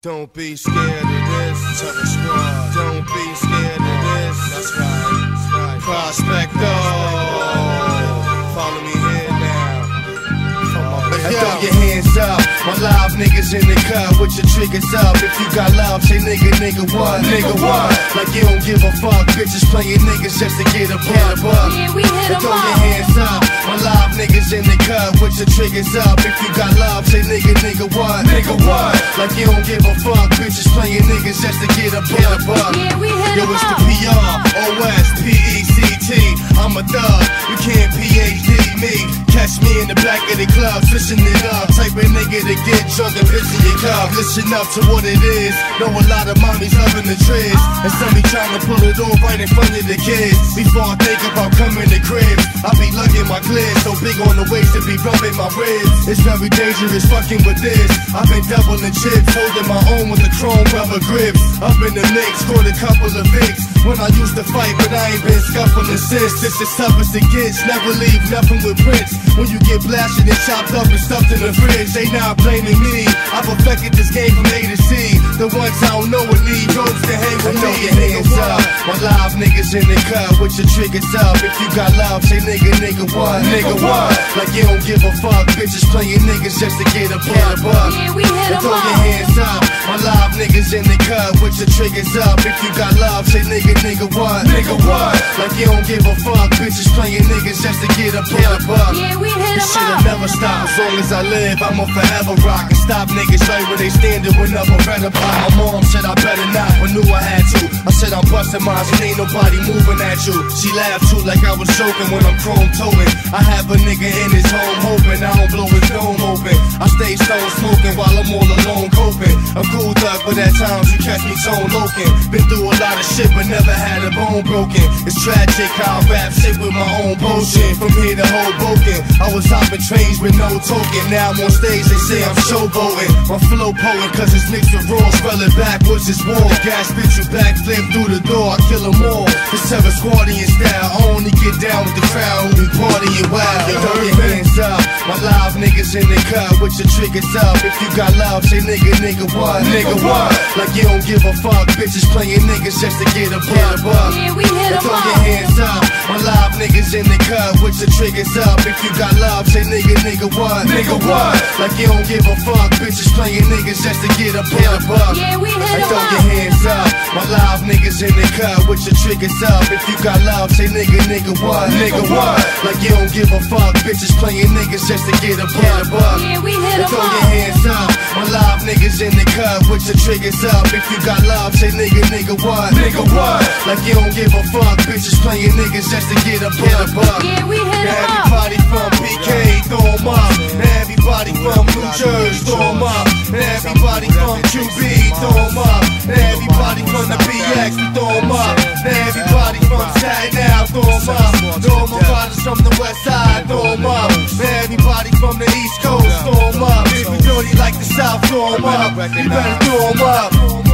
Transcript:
Don't be scared of this. Terror Squad. Don't be scared of this. That's right. That's right. Prospecto. Follow me here now. And throw your hands up. My live niggas in the cut with your triggers up. If you got love, say nigga, nigga what? Nigga what? Like you don't give a fuck. Bitches playing niggas just to get a buck. Yeah, we hit And 'em throw up. your hands up. My live niggas in the cut with your triggers up. If you got love, say nigga, nigga what? Nigga what? Like you don't give a fuck. Bitches playing niggas just to get a buck. Yeah, we hit Yo, 'em it's the up. PROSPECT. I'm a thug. You can't PhD me. Catch me in the back of the club, switching it up. Type of nigga to get drunk and piss in your cup. Listen up to what it is. Know a lot of mommies loving the tricks, and some be trying to pull it off right in front of the kids. Before I think about coming to crib, I be lugging my clear, so big on the waist to be rubbing my ribs. It's very dangerous fucking with this. I've been doubling chips, holding my own with the chrome rubber grips. Up in the mix, scored a couple of Vicks when I used to fight, but I ain't been scuffling since. This is tough as it gets, never leave nothing with prints. When you get blasted and chopped up and stuffed in the fridge, they not blaming me. I perfected this game from A to C. The ones I don't know would need those to hang with me. Throw your hands up. My live niggas in the cut with your triggers up. If you got love, say nigga, nigga what? Nigga what? Like you don't give a fuck. Bitches playing niggas just to get a buck. Yeah, we hit And 'em throw up. your hands up. My live niggas in the cut with your triggers up. If you got love, say nigga, nigga what? Nigga what? Like you don't give a fuck. Bitches playing niggas just to get a buck. Yeah, we hit This 'em shit'll up. never stop. As long as I live, I'ma forever rock and stop niggas right where they standing when up a red pot. My mom said I better not, but knew I had to. I said I'm busting mines and ain't nobody moving at you. She laughed too like I was joking when I'm chrome toting. I have a nigga in his home hoping I don't blow his dome open. I stay stone smoking while I'm all alone coping. A cool thug, but at times you catch me tone loking. Been through a lot of shit, but never had a bone broken. It's tragic how I rap shit with my own bullshit. From here to Hoboken, I was hopping trains with no token. Now I'm on stage, they say I'm showboating. My flow potent, cause it's mixed with raw. Spelling backwards is war. Gas spit you backflip through the door, I kill them all. This Terror Squadian style, I only get down with the crowd who be partying wild. Yo, throw your hands up. My live niggas in the cut with your triggers up. If you got love, say nigga, nigga what? Nigga what? Like you don't give a fuck. Bitches playing niggas just to get a buck. Yeah, we hit And 'em throw up. your hands up. My live niggas in the cut with your triggers up. If you got love, say nigga, nigga what? Nigga what? Like you don't give a fuck. Bitches playing niggas just to get a buck. Yeah, we hit And 'em throw up. your hands up. My live niggas in the cut with your triggers up. If you got love, say nigga, nigga what? Nigga what? Like you don't give a fuck. Bitches playing niggas just to get a buck. Yeah, we hit And 'em throw your up. hands up. My live niggas in the cut with your triggers up. If you got love, say nigga, nigga what? Nigga what? Like you don't give a fuck. Bitches playing niggas just to get a buck. Yeah, we hit 'em Now up. everybody from PK, throw 'em up. Now everybody from New Jersey, throw 'em up. Now everybody from QB, throw 'em up. Now everybody from the BX, throw 'em up. Now everybody from Staten Island, throw 'em up. Throw 'em up, riders from the west side, throw 'em up. Now everybody from the east coast, throw 'em up. If you dirty like the south, throw 'em up. You better throw 'em up.